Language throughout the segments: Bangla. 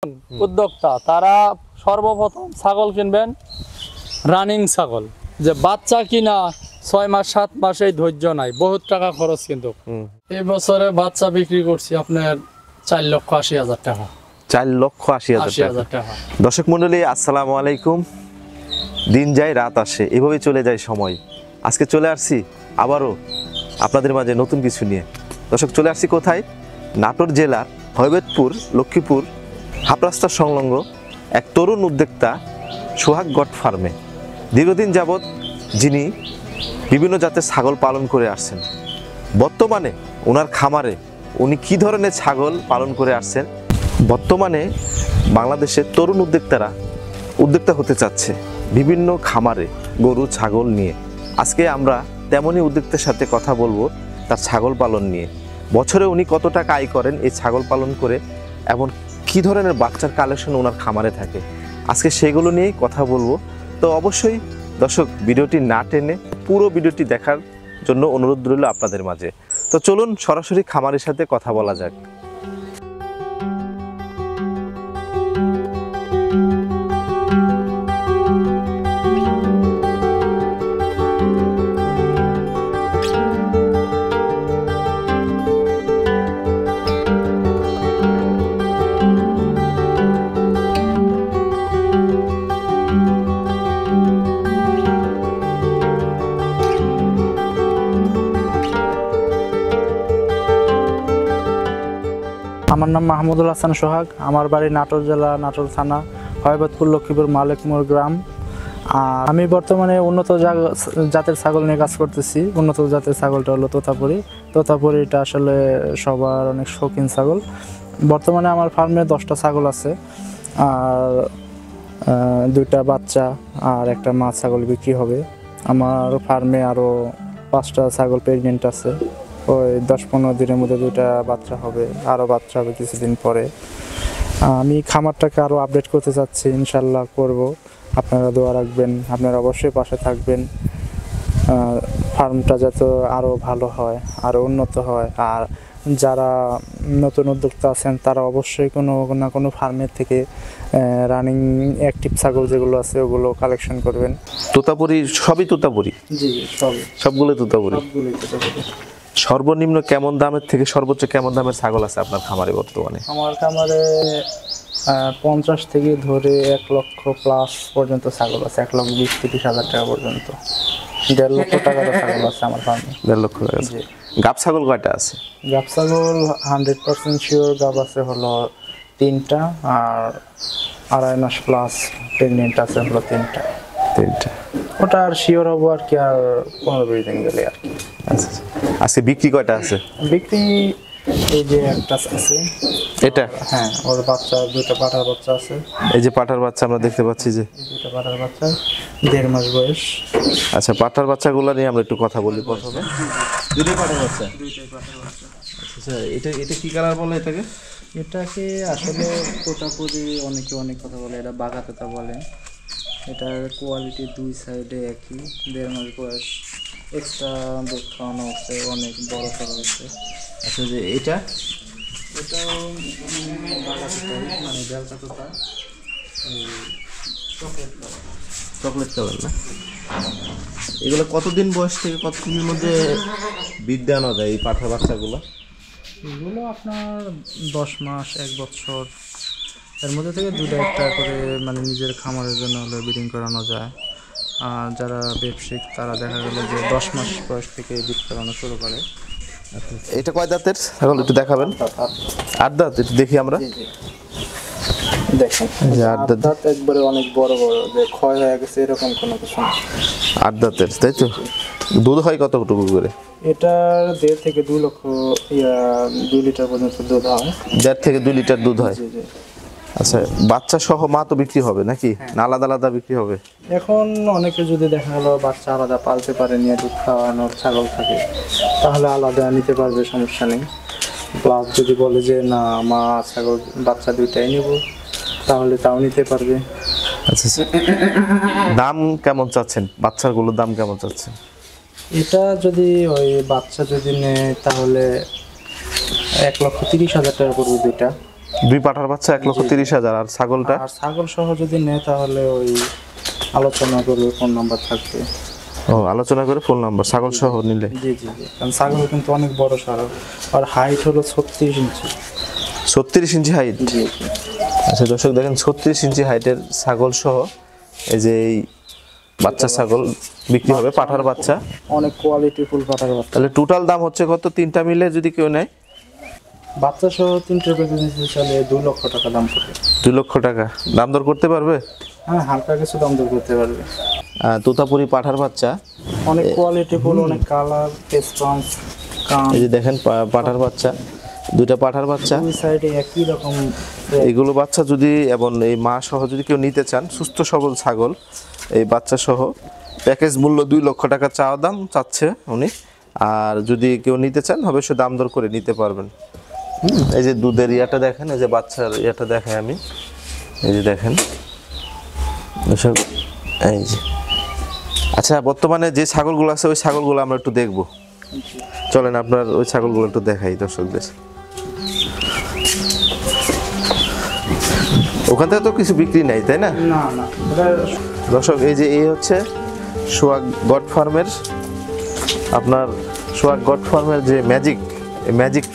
উদ্যোক্তা তারা সর্বপ্রথম ছাগল কিনবেন রানিং ছাগল, যে বাচ্চা কিনা 6 মাস 7 মাসেই ধৈর্য নাই, বহুত টাকা খরচ। কিন্তু এই বছরে বাচ্চা বিক্রি করছি আপনার 4,80,000 টাকা। 4,80,000 টাকা। দর্শক মন্ডলী, আসসালামু আলাইকুম। দিন যায় রাত আসে, এভাবেই চলে যায় সময়। আজকে চলে আসছি আবারও আপনাদের মাঝে নতুন কিছু নিয়ে। দর্শক, চলে আসছি কোথায়? নাটোর জেলার হযরতপুর লক্ষ্মীপুর হাফরাস্তা সংলগ্ন এক তরুণ উদ্যোক্তা সোহাগ গট ফার্মে। দীর্ঘদিন যাবৎ যিনি বিভিন্ন জাতের ছাগল পালন করে আসছেন, বর্তমানে ওনার খামারে উনি কী ধরনের ছাগল পালন করে আসছেন, বর্তমানে বাংলাদেশের তরুণ উদ্যোক্তা হতে চাচ্ছে বিভিন্ন খামারে গরু ছাগল নিয়ে। আজকে আমরা তেমনই উদ্যোক্তার সাথে কথা বলবো তার ছাগল পালন নিয়ে। বছরে উনি কত টাকা আয় করেন এই ছাগল পালন করে, এবং কী ধরনের বাচ্চার কালেকশন ওনার খামারে থাকে, আজকে সেগুলো নিয়েই কথা বলবো। তো অবশ্যই দর্শক, ভিডিওটি না টেনে পুরো ভিডিওটি দেখার জন্য অনুরোধ রইল আপনাদের মাঝে। তো চলুন সরাসরি খামারের সাথে কথা বলা যাক। আমার নাম মাহমুদুল হাসান সোহাগ। আমার বাড়ি নাটোর জেলা, নাটোর থানা, হযরতপুর লক্ষ্মীপুর মালিকমোড় গ্রাম। আর আমি বর্তমানে উন্নত জাতের ছাগল নিয়ে কাজ করতেছি। উন্নত জাতের ছাগলটা হলো তোতাপুরিটা আসলে সবার অনেক শৌখিন ছাগল। বর্তমানে আমার ফার্মে 10টা ছাগল আছে, আর 2টা বাচ্চা আর একটা মা ছাগল বিক্রি হবে। আমার ফার্মে আরও 5টা ছাগল প্রেগনেন্ট আছে। ওই 10-15 দিনের মধ্যে 2টা বাচ্চা হবে, আরও বাচ্চা হবে কিছুদিন পরে। আমি খামারটাকে আরও আপডেট করতে চাচ্ছি, ইনশাল্লাহ করব। আপনারা দোয়া রাখবেন, আপনারা অবশ্যই পাশে থাকবেন। ফার্মটা যাতে আরও ভালো হয়, আরও উন্নত হয়। আর যারা নতুন উদ্যোক্তা আছেন তারা অবশ্যই কোনো না কোনো ফার্মের থেকে রানিং অ্যাক্টিভ ছাগল যেগুলো আছে ওগুলো কালেকশন করবেন। তোতাপুরি সবই তোতাপুরি? জি, সবগুলো তোতাপুরি। সর্বনিম্ন কেমন দামের থেকে সর্বোচ্চ কেমন দামের ছাগল আছে আপনার খামারে বর্তমানে? আমার খামারে 50 থেকে ধরে 1 লক্ষ প্লাস পর্যন্ত ছাগল আছে। 1,20,000-30,000 টাকা পর্যন্ত, 1.5 লক্ষ টাকার ছাগল আছে আমার ফার্মে। 1.5 লক্ষ টাকা। গাব ছাগল কয়টা আছে? গাব ছাগল 100% শিওর গাব আছে হলো 3টা, আর 2.5 মাস প্লাস প্রেগনেন্ট আছে হলো 3টা। ওটা আর শিওর হবো আর কি, আর 15-20 দিন গেলে আর কি। আচ্ছা, আজকে বিক্রি কয়টা আছে? বিক্রি এই যে একটা আছে, এটা? হ্যাঁ, ওর বাচ্চা 2টা পাঠার বাচ্চা আছে। এই যে পাঠার বাচ্চা আমরা দেখতে পাচ্ছি, যে 2টা পাঠার বাচ্চা, 1.5 মাস বয়স। আচ্ছা, পাঠার বাচ্চাগুলো নিয়ে আমরা একটু কথা বলি প্রথমে। 2টাই পাঠার বাচ্চা? আচ্ছা, এটা কি কালার বলে এটাকে? এটাকে আসলে তোতাপুরি অনেকে অনেক কথা বলে, এটা বাঘা তোতা বলে। এটার কোয়ালিটি 2 সাইডে একই। 1.5 মাস বয়স, এক্সট্রা দুধ খাওয়ানো হচ্ছে, অনেক বড় সড়ো হচ্ছে। আচ্ছা, যে এটাও বাঘা তোতাই, মানে বেলকা তোতা, চকলেট কালার না? এগুলো কতদিন বয়স থেকে কতদিনের মধ্যে বিদ্যা আনা যায় এই পাঠার বাচ্চাগুলো? এগুলো আপনার 10 মাস 1 বছর এর মধ্যে থেকে 2টা একটা করে, মানে নিজের খামারের জন্য হলে ব্রিডিং করানো যায়। আর যারা ব্যবসায়িক তারা দেখা গেল যে 10 মাস বয়স থেকে ব্রিড করানো শুরু করে। এটা কয় দাঁতের ছাগল একটু দেখাবেন? 8 দাঁত। একটু দেখি আমরা। দেখেন, 8 দাঁত একবারে অনেক বড় বড়, যে ক্ষয় হয়ে গেছে এরকম কোনো কিছু না। 8 দাঁতের, তাই তো? দুধ হয় কতটুকু করে? এটার 1.5 থেকে 2 লক্ষ 2 লিটার পর্যন্ত দুধ হয়। 1.5 থেকে 2 লিটার দুধ হয়। আচ্ছা, বাচ্চা সহ মা তো বিক্রি হবে নাকি, না আলাদা আলাদা বিক্রি হবে? এখন অনেকে যদি দেখা গেল বাচ্চা আলাদা পালতে পারে, নিয়ে দুধ খাওয়ানোর ছাগল থাকে, তাহলে আলাদা নিতে পারবে, সমস্যা নেই। প্লাস যদি বলে যে না মা ছাগল বাচ্চা 2টাই নেব, তাহলে তাও নিতে পারবে। আচ্ছা, দাম কেমন চাচ্ছেন? বাচ্চাগুলোর দাম কেমন চাচ্ছেন? এটা যদি ওই বাচ্চা যদি নেয় তাহলে 1,30,000 টাকা পড়বে 2টা। দুই পাঠার বাচ্চা 1,30,000। আর ছাগলটা? আর ছাগল সহ যদি নেয় তাহলে ওই আলোচনা করবে, ফোন নাম্বার থাকবে। ও, আলোচনা করে ফোন নাম্বার ছাগল সহ নিলে? জি জি জি, কারণ ছাগল কিন্তু অনেক বড় সার, আর হাইট হলো 36 ইঞ্চি। 36 ইঞ্চি হাইট? জি জি। আচ্ছা দর্শক দেখেন, 36 ইঞ্চি হাইটের ছাগল সহ এই যে এই বাচ্চা ছাগল বিক্রি হবে, পাঠার বাচ্চা, অনেক কোয়ালিটি ফুল পাঠার বাচ্চা। তাহলে টোটাল দাম হচ্ছে কত তিনটা মিলে যদি কেউ নেয়? বাচ্চা সহ 3টে প্যাকেজ চলে 2 লক্ষ টাকা দাম পড়বে। 2 লক্ষ টাকা দাম দর করতে পারবে? হ্যাঁ, হালকা কিছু দাম দর করতে পারবে। তোতাপুরি পাঠার বাচ্চা, অনেক কোয়ালিটি ফুল, অনেক কালার, রেসপন্স, কান। এই যে দেখেন পাঠার বাচ্চা, দুইটা পাঠার বাচ্চা, দুই সাইডে একই রকম। এগুলো বাচ্চা যদি এবং এই মা সহ যদি কেউ নিতে চান, সুস্থ সবল ছাগল এই বাচ্চা সহ, প্যাকেজ মূল্য 2 লক্ষ টাকা চাওয়া দাম চাচ্ছে উনি। আর যদি কেউ নিতে চান অবশ্যই দাম দর করে নিতে পারবেন। এই যে দুধের ইয়াটা দেখেন, এই যে বাচ্চার ইয়াটা দেখাই আমি, এই যে দেখেন এসব, এই যে। আচ্ছা, বর্তমানে যে ছাগলগুলো আছে ওই ছাগলগুলো আমরা একটু দেখবো, চলেন আপনার ওই ছাগলগুলো একটু দেখাই দর্শকদের। ওখান থেকে তো কিছু বিক্রি নাই, তাই না? না না, দর্শক এই যে এই হচ্ছে সোহাগ গড ফার্মের, আপনার সোহাগ গড ফার্মের যে ম্যাজিক, এই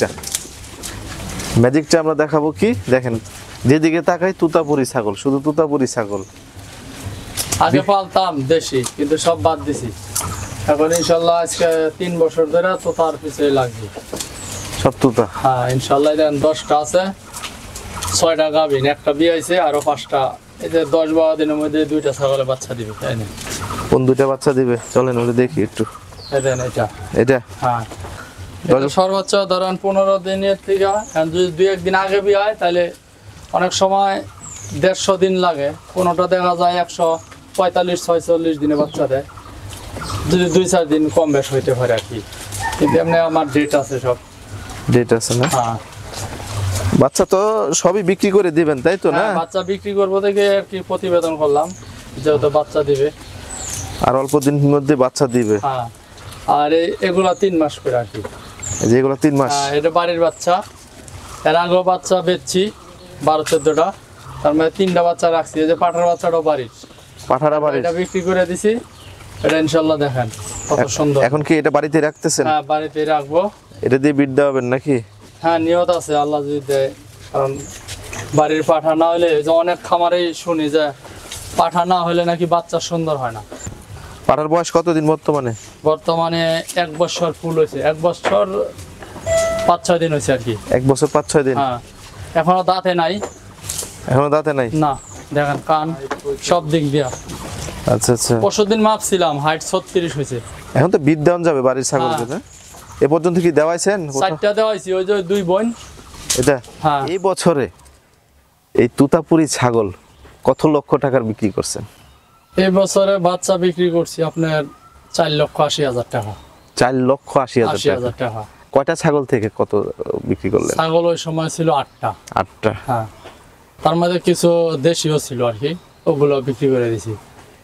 ম্যাজিকটা আমরা দেখাবো। কি দেখেন, যেদিকে তাকাই তুতাপুরি ছাগল, শুধু তুতাপুরি ছাগল। আগে পালতাম দেশি, কিন্তু সব বাদ দিছি। এখন ইনশাল্লাহ আজকে 3 বছর ধরে তো তার পিছনে লাগবে সব তুতা। হ্যাঁ ইনশাল্লাহ, দেখেন 10টা আছে, 6টা গাভিন, একটা বিয়ে হয়েছে, আরো 5টা। এই যে 10-12 দিনের মধ্যে 2টা ছাগলের বাচ্চা দিবে, তাই না? কোন 2টা বাচ্চা দিবে চলেন ওটা দেখি একটু। এই দেন এটা, এটা হ্যাঁ এটা সর্বোচ্চ ধরেন 15 দিনের থেকে, যদি 2-1 দিন আগে বিয়ে হয় তাহলে অনেক সময় 150 দিন লাগে, কোনোটা দেখা যায় 145-46 দিনে বাচ্চা দেয়, যদি 2-4 দিন কম বেশ হইতে পারে আর কি। কিন্তু এমনি আমার ডেট আছে, সব ডেট আছে না? হ্যাঁ। বাচ্চা তো সবই বিক্রি করে দিবেন তাই তো না? হ্যাঁ, বাচ্চা বিক্রি করবো দেখে আর কি প্রতিবেদন করলাম, যেহেতু বাচ্চা দিবে আর অল্প দিনের মধ্যে বাচ্চা দিবে। হ্যাঁ, আর এগুলা 3 মাস করে আর কি। যেগুলো 3 মাস? হ্যাঁ, এটা বাড়ির বাচ্চা, এর আগেও বাচ্চা বেচছি 12-14টা, তার মধ্যে 3টা বাচ্চা রাখছি। এই যে পাঠার বাচ্চাটাও বাড়ির, পাঠারা বাড়ি, এটা বিক্রি করে দিছি। এটা ইনশাল্লাহ দেখেন কত সুন্দর। এখন কি এটা বাড়িতে রাখতেছেন? হ্যাঁ, বাড়িতে রাখবো। এটা দিয়ে বিট দেওয়াবেন নাকি? হ্যাঁ, নিয়ত আছে, আল্লাহ যদি দেয়। কারণ বাড়ির পাঠা না হলে, যে অনেক খামারেই শুনি যে পাঠা না হলে নাকি বাচ্চা সুন্দর হয় না। পাঠার বয়স কতদিন বর্তমানে? বর্তমানে 1 বছর ফুল হয়েছে, 1 বছর 5-6 দিন হয়েছে আর কি। 1 বছর 5-6 দিন? হ্যাঁ, এখনো দাঁতে নাই। এখনো দাঁতে নাই? না, দেখেন কান সব দিক দিয়া। আচ্ছা আচ্ছা। পরশুদিন মাপছিলাম, হাইট 36 হয়েছে। এখন তো বিট দেওয়া যাবে বাড়ির ছাগলকে না? এ পর্যন্ত কি দেওয়াইছেন? 4টা দেওয়াইছি, ওই যে 2 বোন। এটা হ্যাঁ। এই বছরে এই তুতাপুরি ছাগল কত লক্ষ টাকার বিক্রি করছেন? এই বছরে বাচ্চা বিক্রি করছি আপনার 4,80,000 টাকা। 4,80,000 টাকা। কয়টা ছাগল থেকে কত বিক্রি করলেন? ছাগল ওই সময় ছিল 8টা। 8টা? হ্যাঁ, তার মধ্যে কিছু দেশিও ছিল আর কি, ওগুলো বিক্রি করে দিছি।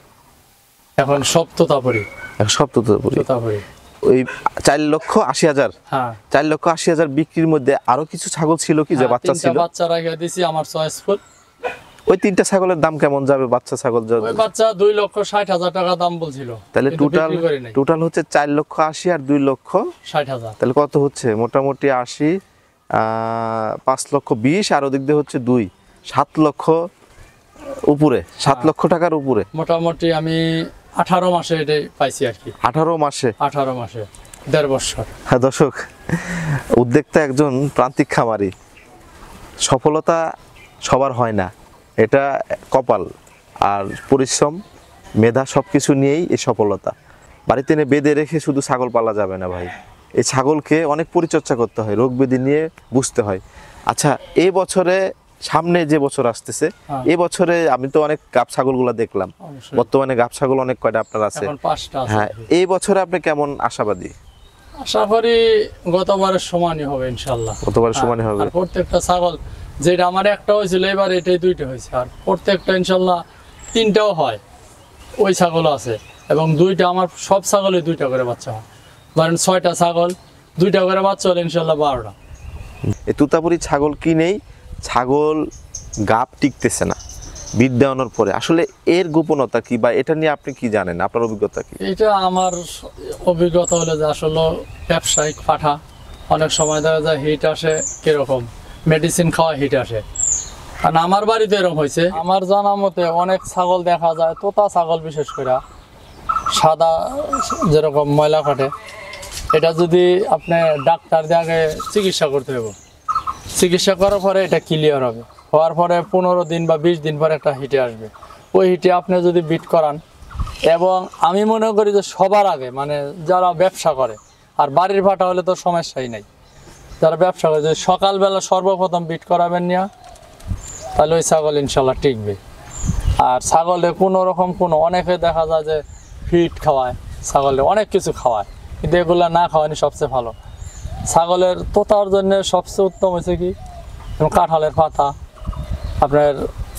এখন সব তোতাপুরি। সব তুতাপুরি? তোতাপুরি। ওই 4,80,000? হ্যাঁ, 4,80,000 বিক্রির মধ্যে আরো কিছু ছাগল ছিল কি যে বাচ্চা ছিল? 3টা বাচ্চা রেখে দিছি আমার চয়েস ফুল। ওই 3টা ছাগলের দাম কেমন যাবে? বাচ্চা ছাগল ওই বাচ্চা 2,60,000 টাকা দাম বলছিল, তাহলে কিন্তু টোটাল বিক্রি করি নাই। টোটাল হচ্ছে 4,80,000 আর 2,60,000, তাহলে কত হচ্ছে? মোটামুটি 80, 5,20,000 আর ওদিক দিয়ে হচ্ছে 7 লক্ষ উপরে, 7 লক্ষ টাকার উপরে মোটামুটি। আমি 18 মাসে এটাই পাইছি আর কি। 18 মাসে? 18 মাসে, 1.5 বছর। হ্যাঁ দর্শক, উদ্যোক্তা একজন প্রান্তিক খামারি, সফলতা সবার হয় না, এটা কপাল আর পরিশ্রম, মেধা সবকিছু নিয়েই এই সফলতা। বাড়িতে এনে বেঁধে রেখে শুধু ছাগল পালা যাবে না ভাই, এই ছাগলকে অনেক পরিচর্যা করতে হয়, রোগ ব্যাধি নিয়ে বুঝতে হয়। আচ্ছা, এই বছরে সামনে যে বছর আসতেছে, এই বছরে আমি তো অনেক গাব ছাগলগুলা দেখলাম, বর্তমানে গাব ছাগল অনেক কয়টা আপনার আছে? এখন 5টা আছে। হ্যাঁ, এই বছরে আপনি কেমন আশাবাদী? আশা করি গতবারের সমানই হবে ইনশাআল্লাহ। গতবারের সমানই হবে? আর প্রত্যেকটা ছাগল, যেটা আমার একটা হয়েছিল এবার এটাই 2টা হয়েছে, আর প্রত্যেকটা ইনশাআল্লাহ 3টাও হয়, ওই ছাগলও আছে। এবং 2টা আমার সব ছাগলে 2টা করে বাচ্চা হয়। ধরেন 6টা ছাগল, 2টা করে বাচ্চা হলে ইনশাআল্লাহ 12টা। এই তুতাপুরি ছাগল কিনেই ছাগল গাব টিকতেছে না বিট দেওয়ানোর পরে, আসলে এর গোপনতা কি বা এটা নিয়ে আপনি কি জানেন, আপনার অভিজ্ঞতা কি? এটা আমার অভিজ্ঞতা হলো যে আসলে ব্যবসায়িক পাঠা অনেক সময় দেখা যায় হিট আসে, কিরকম মেডিসিন খাওয়া হিট আসে। কারণ আমার বাড়িতে এরকম হয়েছে, আমার জানা মতে অনেক ছাগল দেখা যায়, তোতা ছাগল বিশেষ করে সাদা যেরকম ময়লা কাটে, এটা যদি আপনি ডাক্তার দিয়ে আগে চিকিৎসা করতে হবে, চিকিৎসা করার পরে এটা ক্লিয়ার হবে, হওয়ার পরে 15 দিন বা 20 দিন পরে একটা হিটে আসবে। ওই হিটে আপনি যদি বিট করান, এবং আমি মনে করি যে সবার আগে মানে যারা ব্যবসা করে, আর বাড়ির ভাটা হলে তো সমস্যাই নাই, যারা ব্যবসা করে যদি সকালবেলা সর্বপ্রথম বিট করাবেন না, তাহলে ওই ছাগল ইনশাল্লাহ টিকবে। আর ছাগলে কোনো রকম অনেকে দেখা যায় যে ফিট খাওয়ায়, ছাগলে অনেক কিছু খাওয়ায়, কিন্তু এগুলো না খাওয়ানি সবচেয়ে ভালো। ছাগলের তোতার জন্য সবচেয়ে উত্তম হয়েছে কি, কাঁঠালের পাতা, আপনার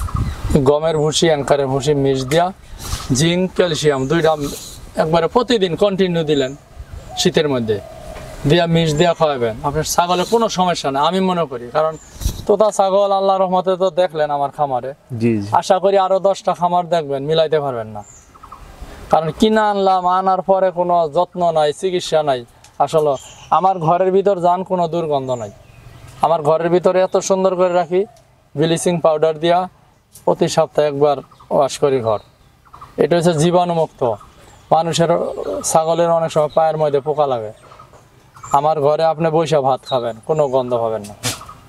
গমের ভুসি, অ্যাঙ্কারের ভুসি মিশ দেওয়া, জিঙ্ক, ক্যালসিয়াম 2টা একবারে প্রতিদিন কন্টিনিউ দিলেন, শীতের মধ্যে দিয়া মিশ দেওয়া খাওয়াবেন, আপনার ছাগলের কোনো সমস্যা নেই আমি মনে করি। কারণ তোতা ছাগল আল্লাহ রহমতে তো দেখলেন আমার খামারে, আশা করি আরো 10টা খামার দেখবেন, মিলাইতে পারবেন না। কারণ কিনা আনলাম, আনার পরে কোনো যত্ন নাই, চিকিৎসা নাই। আসলে আমার ঘরের ভিতর যান কোনো দুর্গন্ধ নাই, আমার ঘরের ভিতরে এত সুন্দর করে রাখি, ব্লিচিং পাউডার দিয়া প্রতি সপ্তাহে একবার ওয়াশ করি ঘর। এটা হচ্ছে জীবাণুমুক্ত। মানুষের ছাগলের অনেক সময় পায়ের মধ্যে পোকা লাগে, আমার ঘরে আপনি বৈশা ভাত খাবেন, কোনো গন্ধ পাবেন না।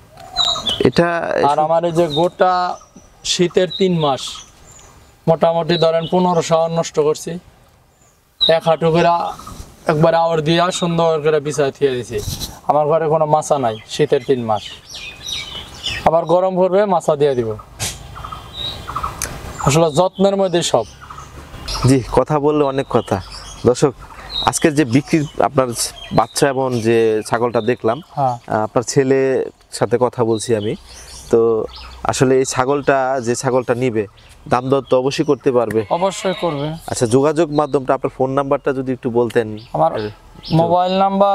এটা আর আমার এই যে গোটা শীতের 3 মাস মোটামুটি ধরেন 1500 নষ্ট করছি, 1 হাঁটু করে একবার আওয়ার দিয়া সুন্দর করে বিছায় থিয়ে দিছি। আমার ঘরে কোনো মাছা নাই শীতের 3 মাস, আবার গরম পড়বে মাছা দিয়ে দিব। আসলে যত্নের মধ্যে সব। জি, কথা বললে অনেক কথা। দর্শক, আজকের যে বিক্রি আপনার বাচ্চা এবং যে ছাগলটা দেখলাম, আপনার ছেলের সাথে কথা বলছি আমি, তো আসলে এই ছাগলটা যে ছাগলটা নিবে দাম দর তো অবশ্যই করতে পারবে। অবশ্যই করবে। আচ্ছা, যোগাযোগ মাধ্যমটা আপনার ফোন নাম্বারটা যদি একটু বলতেন। আমার মোবাইল নাম্বার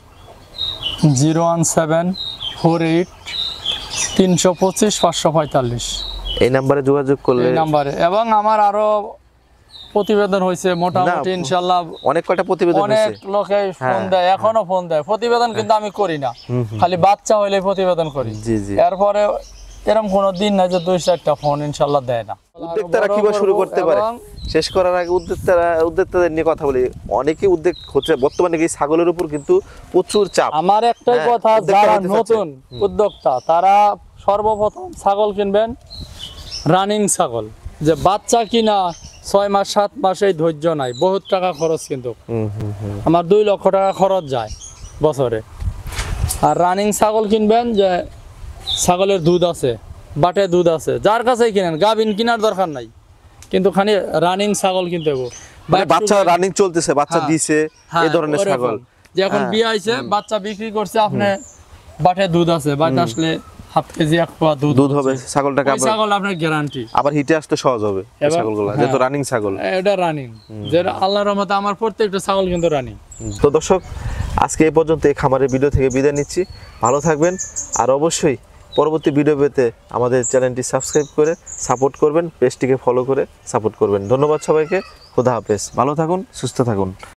01748325545। এই নাম্বারে যোগাযোগ করলে, এই নাম্বারে। এবং আমার আরো প্রতিবেদন হয়েছে মোটামুটি ইনশাআল্লাহ, অনেক কয়টা প্রতিবেদন হয়েছে, অনেক লোকে ফোন দেয়, এখনো ফোন দেয়। প্রতিবেদন কিন্তু আমি করি না, খালি বাচ্চা হইলে প্রতিবেদন করি। জি জি। এরপরে এরকম কোনো দিন নাই যে 2-4টা ফোন ইনশাআল্লাহ দেয় না। উদ্যোক্তারা কিভাবে শুরু করতে পারে, শেষ করার আগে উদ্যোক্তাদের নিয়ে কথা বলি। অনেকে উদ্যোগ হচ্ছে বর্তমানে এই ছাগলের উপর কিন্তু প্রচুর চাপ। আমার একটাই কথা, যারা নতুন উদ্যোক্তা তারা সর্বপ্রথম ছাগল কিনবেন রানিং ছাগল, যে বাচ্চা কিনা 6 মাস 7 মাস এই ধৈর্য নাই, বহুত টাকা খরচ। কিন্তু আমার 2 লক্ষ টাকা খরচ যায় বছরে। আর রানিং ছাগল কিনবেন যে ছাগলের দুধ আছে, বাটে দুধ আছে, যার কাছেই কিনেন, গাভিন কেনার দরকার নাই, কিন্তু খালি রানিং ছাগল কিনতে হবে। মানে বাচ্চা রানিং চলতেছে, বাচ্চা দিছে, এই ধরনের ছাগল। যে এখন বিয়ে হইছে, বাচ্চা বিক্রি করছে, আপনি বাটে দুধ আছে, বাটে আসলে 1/2 কেজি 1 পোয়া দুধ হবে ছাগলটাকে, ছাগল আপনার গ্যারান্টি। আবার হিটে আসতে সহজ হবে ছাগলগুলো, যেহেতু রানিং ছাগল। এটা রানিং, যে আল্লাহর রহমতে আমার প্রত্যেকটা ছাগল কিন্তু রানিং। তো দর্শক, আজকে এই পর্যন্ত এই খামারের ভিডিও থেকে বিদায় নিচ্ছি। ভালো থাকবেন, আর অবশ্যই পরবর্তী ভিডিও পেতে আমাদের চ্যানেলটি সাবস্ক্রাইব করে সাপোর্ট করবেন, পেজটিকে ফলো করে সাপোর্ট করবেন। ধন্যবাদ সবাইকে, খোদা হাফেজ, ভালো থাকুন, সুস্থ থাকুন।